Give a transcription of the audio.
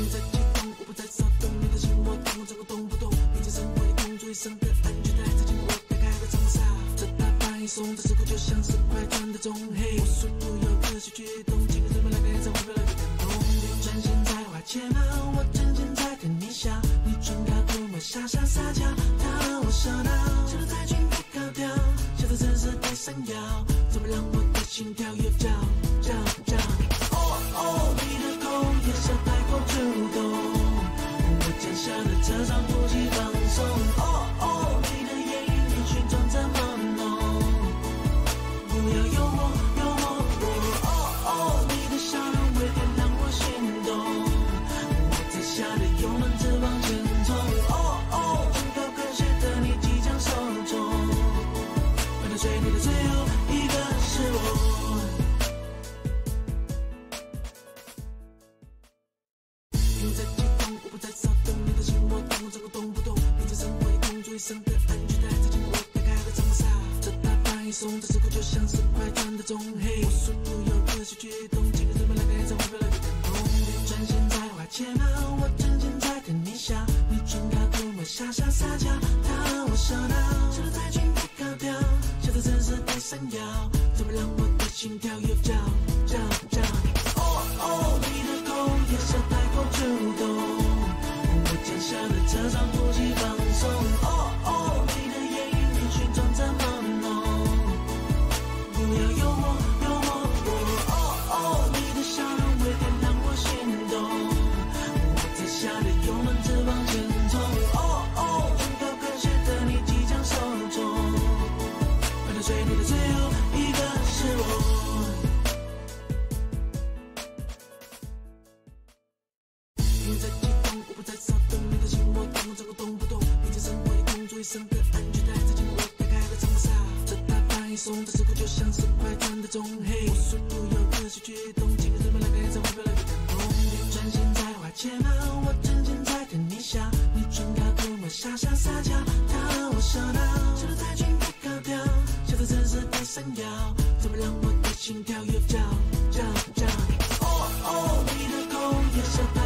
你在激动，我不再骚动，你的心我懂，这个动不动？你在生活里工作一生的安全带，在紧我打开的长沙，这大放松，这时候就像是快转的钟，嘿，我速度有可许举动，今日怎么来改造，回不来的感动。专心在花前吗？我真心在跟你笑，你准高跟我傻傻撒娇，他我手到，这个太君别高调，笑得真是太闪耀，怎么让我的心跳又跳跳跳？哦哦，你的口也笑太过主动，我降下的这张呼吸放松。哦哦，你的眼影连续装这么浓，不要诱惑诱惑我。哦哦，你的笑容微甜让我心动，我在下的油门直往前冲。哦哦，准高跟鞋的你即将受宠，快点追你的最后一个是我。你在激动，我不再骚动，你的心我懂，这个动不动？你在生活里工作一生的安全带，在紧我打开的长沙，这大放松，这时候就像是快转的钟，嘿，我速度有可许举动，今日怎么来改造，回不来的感动。专心在花前吗？我真心在跟你笑，你准高跟我傻傻撒娇，他我手到，这个太君别高调，笑得真是太闪耀，怎么让我的心跳又跳跳跳？哦哦，你的口也笑太过主动，我降下的这张呼吸放松。哦哦，你的眼影连续装这么浓，不要诱惑诱惑我。哦哦，你的笑容微甜让我心动，我在下的油门直往前冲。哦哦，准高跟鞋的你即将受宠，快点追你的最后一个是我。你在激动，我不再骚动，你的心我懂，这个动不动？你在生活里工作一生的安全带，在紧我打开的长沙，这大放松，这时候就像是快转的钟，嘿，我速度有可许举动，今日怎么来改造，回不来的感动。专心在花前吗？我真心在跟你笑，你准高跟我傻傻撒娇，他我手到，这个太君别高调，笑得真是太闪耀，怎么让我的心跳又跳跳跳？哦哦，你的口也笑。